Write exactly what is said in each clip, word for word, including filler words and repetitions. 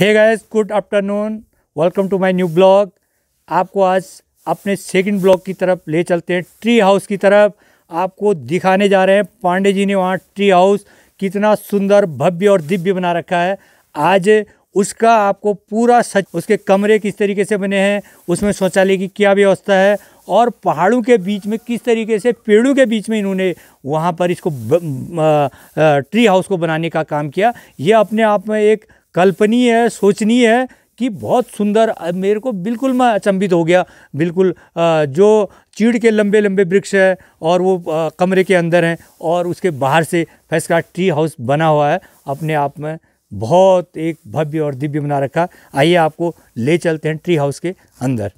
Hey guys, good afternoon, welcome to my new blog. आपको आज अपने सेकंड ब्लॉग की तरफ ले चलते हैं, ट्री हाउस की तरफ। आपको दिखाने जा रहे हैं पांडे जी ने वहाँ ट्री हाउस कितना सुंदर भव्य और दिव्य बना रखा है। आज उसका आपको पूरा सच, उसके कमरे किस तरीके से बने हैं, उसमें शौचालय की क्या व्यवस्था है और पहाड़ों के बीच में किस तरीके से, पेड़ों के बीच में इन्होंने वहाँ पर इसको ब, आ, ट्री हाउस को बनाने का काम किया। ये अपने आप में एक कल्पनीय है, सोचनीय है कि बहुत सुंदर। मेरे को बिल्कुल मैं अचंभित हो गया। बिल्कुल जो चीड़ के लंबे लंबे वृक्ष है और वो कमरे के अंदर हैं और उसके बाहर से फर्स्ट क्लास ट्री हाउस बना हुआ है, अपने आप में बहुत एक भव्य और दिव्य बना रखा। आइए आपको ले चलते हैं ट्री हाउस के अंदर।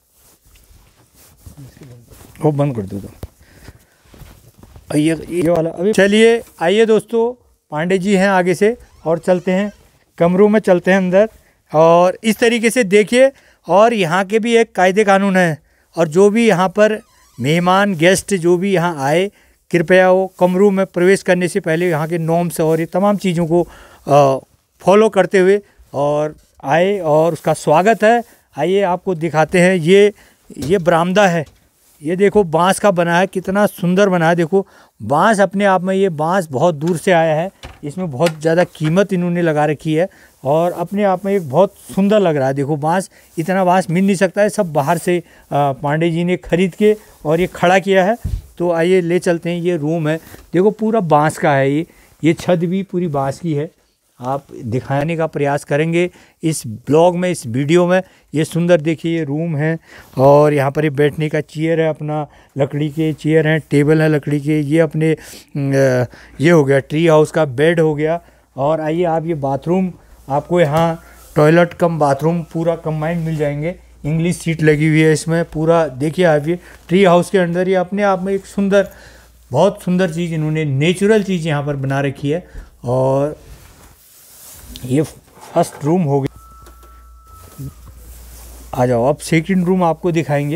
वो बंद कर दो तो आइए ये वाला अभी। चलिए आइए दोस्तों, पांडे जी हैं आगे से और चलते हैं कमरों में, चलते हैं अंदर। और इस तरीके से देखिए, और यहाँ के भी एक कायदे कानून है, और जो भी यहाँ पर मेहमान गेस्ट जो भी यहाँ आए, कृपया वो कमरों में प्रवेश करने से पहले यहाँ के नॉर्म्स और ये तमाम चीज़ों को फॉलो करते हुए और आए और उसका स्वागत है। आइए आपको दिखाते हैं। ये ये बरामदा है, ये देखो बांस का बना है, कितना सुंदर बना है। देखो बांस अपने आप में, ये बांस बहुत दूर से आया है, इसमें बहुत ज़्यादा कीमत इन्होंने लगा रखी है और अपने आप में एक बहुत सुंदर लग रहा है। देखो बांस, इतना बांस मिल नहीं सकता है, सब बाहर से पांडे जी ने खरीद के और ये खड़ा किया है। तो आइए ले चलते हैं। ये रूम है, देखो पूरा बांस का है। ये ये छत भी पूरी बांस की है। आप दिखाने का प्रयास करेंगे इस ब्लॉग में, इस वीडियो में। ये सुंदर देखिए, ये रूम है और यहाँ पर ये बैठने का चेयर है, अपना लकड़ी के चेयर हैं, टेबल है लकड़ी के। ये अपने ये हो गया ट्री हाउस का बेड हो गया। और आइए आप, ये बाथरूम आपको यहाँ टॉयलेट कम बाथरूम पूरा कंबाइंड मिल जाएंगे। इंग्लिश सीट लगी हुई है इसमें पूरा। देखिए आप, ये ट्री हाउस के अंदर ये अपने आप में एक सुंदर, बहुत सुंदर चीज़ इन्होंने, नेचुरल चीज़ यहाँ पर बना रखी है। और ये फर्स्ट रूम हो गया। आ जाओ, अब सेकंड रूम आपको दिखाएंगे।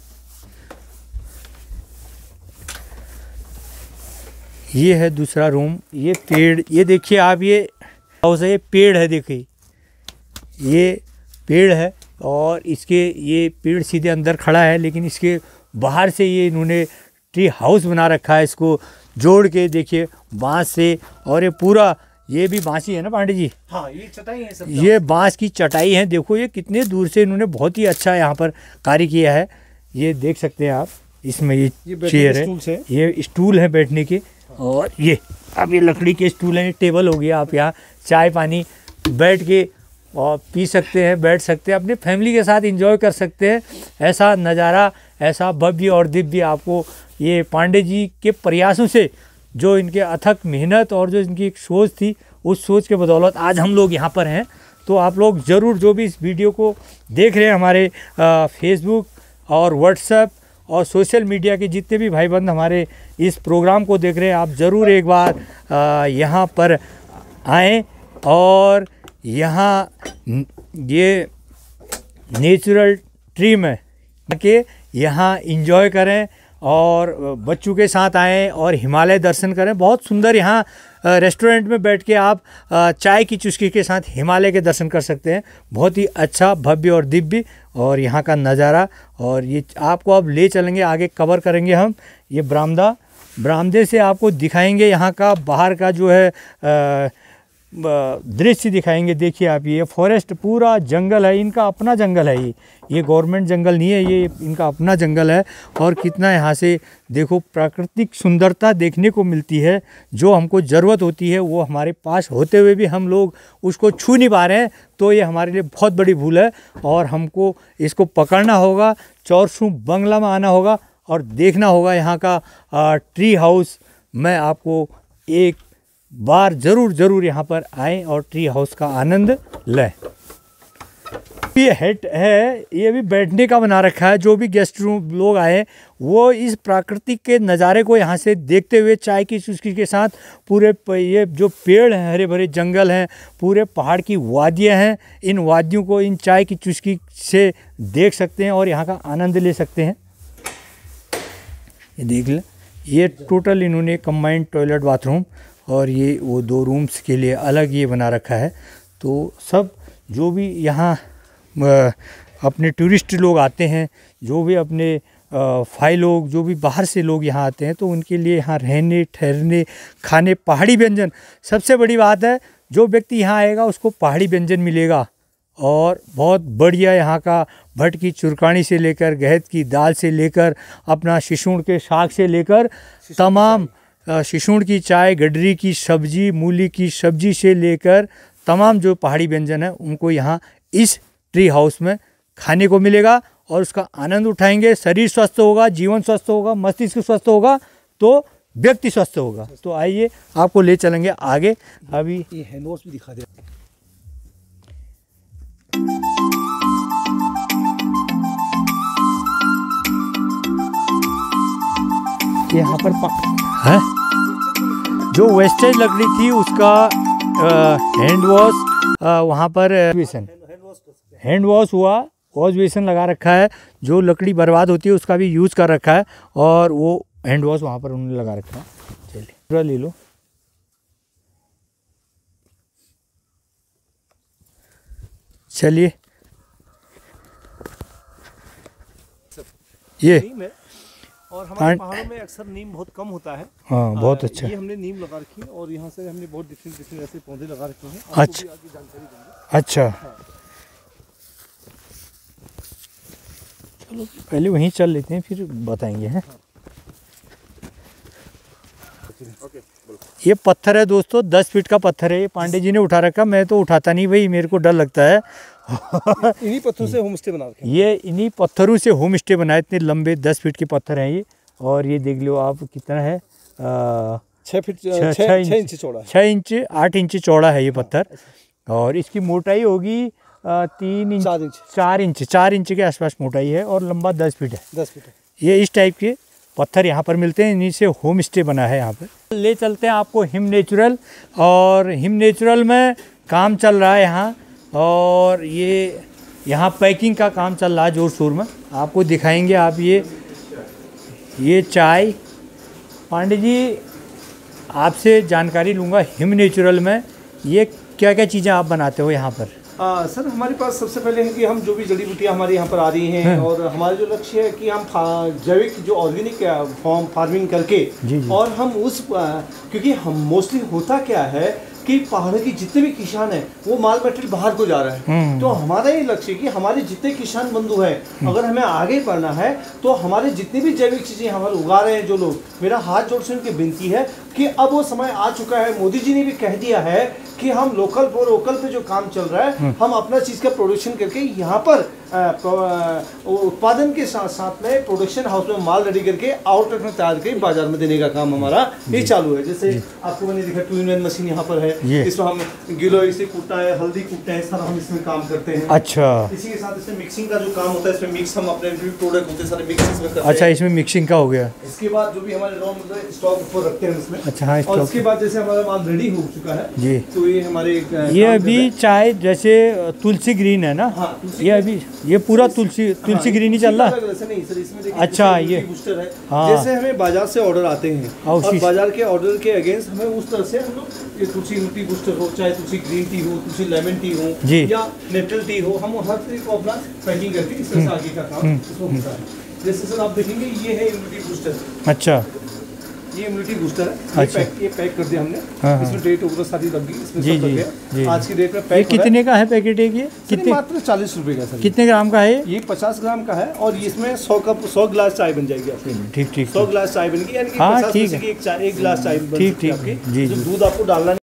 ये है दूसरा रूम। ये पेड़, ये देखिए आप, ये हाउस है, ये पेड़ है, देखिए ये पेड़ है और इसके, ये पेड़ सीधे अंदर खड़ा है, लेकिन इसके बाहर से ये इन्होंने ट्री हाउस बना रखा है, इसको जोड़ के। देखिए बांस से, और ये पूरा, ये भी बांस ही है ना पांडे जी? हाँ, ये चटाई है सब। ये बांस की चटाई है। देखो ये कितने दूर से इन्होंने बहुत ही अच्छा यहाँ पर कार्य किया है। ये देख सकते हैं आप, इसमें ये, ये चेयर है, है, ये स्टूल है बैठने के। और ये अब ये लकड़ी के स्टूल हैं, टेबल हो गया। आप यहाँ चाय पानी बैठ के और पी सकते हैं, बैठ सकते हैं, अपने फैमिली के साथ एंजॉय कर सकते हैं। ऐसा नज़ारा, ऐसा भव्य और दिव्य आपको ये पांडे जी के प्रयासों से, जो इनके अथक मेहनत और जो इनकी एक सोच थी, उस सोच के बदौलत आज हम लोग यहाँ पर हैं। तो आप लोग ज़रूर, जो भी इस वीडियो को देख रहे हैं, हमारे फेसबुक और व्हाट्सएप और सोशल मीडिया के जितने भी भाई बंद हमारे इस प्रोग्राम को देख रहे हैं, आप ज़रूर एक बार यहाँ पर आएँ और यहाँ ये नेचुरल ट्री में के यहाँ एंजॉय करें और बच्चों के साथ आएँ और हिमालय दर्शन करें। बहुत सुंदर यहाँ रेस्टोरेंट में बैठ के आप चाय की चुस्की के साथ हिमालय के दर्शन कर सकते हैं। बहुत ही अच्छा, भव्य और दिव्य और यहाँ का नज़ारा। और ये आपको अब ले चलेंगे, आगे कवर करेंगे हम। ये बरामदा, बरामदे से आपको दिखाएंगे यहाँ का बाहर का जो है आ, दृश्य दिखाएंगे। देखिए आप, ये फॉरेस्ट पूरा जंगल है, इनका अपना जंगल है। ये ये गवर्नमेंट जंगल नहीं है, ये इनका अपना जंगल है। और कितना यहाँ से देखो प्राकृतिक सुंदरता देखने को मिलती है। जो हमको ज़रूरत होती है वो हमारे पास होते हुए भी हम लोग उसको छू नहीं पा रहे हैं, तो ये हमारे लिए बहुत बड़ी भूल है। और हमको इसको पकड़ना होगा, चौरसू बंगला में आना होगा और देखना होगा यहाँ का आ, ट्री हाउस। मैं आपको एक बार ज़रूर ज़रूर यहाँ पर आएँ और ट्री हाउस का आनंद लें। ये हेट है, ये भी बैठने का बना रखा है। जो भी गेस्ट रूम लोग आए, वो इस प्राकृतिक के नज़ारे को यहाँ से देखते हुए चाय की चुस्की के साथ, पूरे ये जो पेड़ हैं, हरे भरे जंगल हैं, पूरे पहाड़ की वादियाँ हैं, इन वादियों को इन चाय की चुस्की से देख सकते हैं और यहाँ का आनंद ले सकते हैं। ये देख लें, ये टोटल इन्होंने कंबाइंड टॉयलेट बाथरूम और ये वो दो रूम्स के लिए अलग ये बना रखा है। तो सब जो भी यहाँ अपने टूरिस्ट लोग आते हैं, जो भी अपने फाई लोग, जो भी बाहर से लोग यहाँ आते हैं, तो उनके लिए यहाँ रहने ठहरने खाने पहाड़ी व्यंजन सबसे बड़ी बात है। जो व्यक्ति यहाँ आएगा उसको पहाड़ी व्यंजन मिलेगा और बहुत बढ़िया यहाँ का भट की चुरकानी से लेकर गहत की दाल से लेकर अपना शिशुण के साग से लेकर तमाम शिशुण की चाय, गडरी की सब्जी, मूली की सब्जी से लेकर तमाम जो पहाड़ी व्यंजन है उनको यहाँ इस ट्री हाउस में खाने को मिलेगा और उसका आनंद उठाएंगे। शरीर स्वस्थ होगा, जीवन स्वस्थ होगा, मस्तिष्क स्वस्थ होगा तो व्यक्ति स्वस्थ होगा। तो आइए आपको ले चलेंगे आगे। अभी ये हैंड वॉश भी दिखा दे। यहाँ पर है जो वेस्टेज लकड़ी थी उसका हैंड वॉश वहाँ पर हैंड वॉश हुआ, वॉश बेसिन लगा रखा है। जो लकड़ी बर्बाद होती है उसका भी यूज़ कर रखा है और वो हैंड वॉश वहाँ पर उन्होंने लगा रखा है। चलिए पूरा ले लो। चलिए ये और हमारे पहाड़ों में अक्सर नीम बहुत कम होता है। हाँ बहुत अच्छा। ये हमने नीम लगा रखी है और यहाँ से हमने बहुत डिफरेंट डिफरेंट ऐसे पौधे लगा रखे हैं। अच्छा अच्छा हाँ। चलो पहले वहीं चल लेते हैं फिर बताएंगे हैं। ये पत्थर है दोस्तों, दस फीट का पत्थर है। ये पांडे जी ने उठा रखा, मैं तो उठाता नहीं भाई, मेरे को डर लगता है। इन्हीं पत्थरों से होम स्टे बना रखे हैं। ये इन्हीं पत्थरों से होम स्टे बनाए, इतने लंबे दस फीट के पत्थर हैं ये। और ये देख लो आप कितना है, छः फीट छः इंच चौड़ा, छः इंच आठ इंच चौड़ा है ये पत्थर। और इसकी मोटाई होगी तीन इंच चार इंच चार इंच चार इंच के आसपास मोटाई है और लंबा दस फीट है। दस फीट है। ये इस टाइप के पत्थर यहाँ पर मिलते हैं, इन्हीं से होम स्टे बना है यहाँ पर। ले चलते हैं आपको हिम नेचुरल, और हिम नेचुरल में काम चल रहा है यहाँ, और ये यहाँ पैकिंग का काम चल रहा है जोर शोर में, आपको दिखाएंगे। आप ये ये चाय, पांडे जी आपसे जानकारी लूँगा, हिम नेचुरल में ये क्या क्या चीज़ें आप बनाते हो यहाँ पर? आ, सर हमारे पास सबसे पहले है कि हम जो भी जड़ी बूटियाँ हमारे यहाँ पर आ रही हैं, और हमारा जो लक्ष्य है कि हम जैविक जो ऑर्गेनिक फॉर्म फार्मिंग करके जी जी। और हम उस आ, क्योंकि हम मोस्टली होता क्या है कि पहाड़ के जितने भी किसान हैं वो माल मटेरियल बाहर को जा रहा है, तो हमारा ये लक्ष्य है कि हमारे जितने किसान बंधु हैं, अगर हमें आगे बढ़ना है तो हमारे जितने भी जैविक चीज़ें हमारे उगा रहे हैं जो लोग, मेरा हाथ जोड़ से उनकी विनती है कि अब वो समय आ चुका है। मोदी जी ने भी कह दिया है कि हम लोकल फॉर वोकल पे जो काम चल रहा है, हम अपना चीज़ का प्रोडक्शन करके यहाँ पर उत्पादन के साथ साथ में प्रोडक्शन हाउस में माल रेडी करके आउटलेट में तैयार करके बाजार में देने का काम हमारा ये चालू है। जैसे आपको मैंने दिखा टू इन वन मशीन यहाँ पर है, इसमें हम गिलोय से कूटना है, हल्दी कूटना है, सारा हम इसमें काम करते हैं। अच्छा, इसी के साथ इसमें मिक्सिंग का जो काम होता है, इसमें मिक्स हम अपने जो प्रोडक्ट होते हैं सारे मिक्स में करते हैं। अच्छा, इसमें मिक्सिंग का हो गया। इसके बाद जो भी हमारे रॉ मतलब स्टॉक ऊपर रखते हैं इसमें। अच्छा हाँ, और इसके बाद जैसे हमारा माल रेडी हो चुका है जी, तो ये हमारे ये अभी चाय जैसे तुलसी ग्रीन है ना, हाँ, ये अभी ये पूरा तुलसी तुलसी ग्रीन ही चल रहा है। नहीं सर, इसमें अच्छा ये बूस्टर है। हाँ। जैसे हमें बाजार से ऑर्डर आते हैं और बाजार के ऑर्डर के अगेंस्ट हमें उस तरह से हम लोग ये तुलसी टी बूस्टर हो, चाहे तुलसी ग्रीन टी हो, तुलसी लेमन टी हो या नेचुरल टी हो, हम हर तरीके को अपना पैकिंग करके इस तरह से आगे का काम इसमें होता है। जैसे सर आप देखेंगे ये है इम्यूनिटी बूस्टर। अच्छा, ये इम्यूनिटी बूस्टर है। अच्छा। ये पैक, ये पैक कर दिया हमने। हाँ, इसमें डेट वगैरह सारी लग गई, इसमें जी, सब लग गया। आज की डेट में पैक। कितने का है पैकेट? एक ये कितने? मात्र चालीस रुपए का सर। कितने ग्राम का है? ये पचास ग्राम का है और इसमें सौ कप सौ गिलास चाय बन जाएगी आपकी। ठीक ठीक, सौ गिलास चाय बनेगी, यानी कि हाँ, पचास पैसे की एक चाय एक गिलास चाय बन ठीक ठीक जी। दूध आपको डालना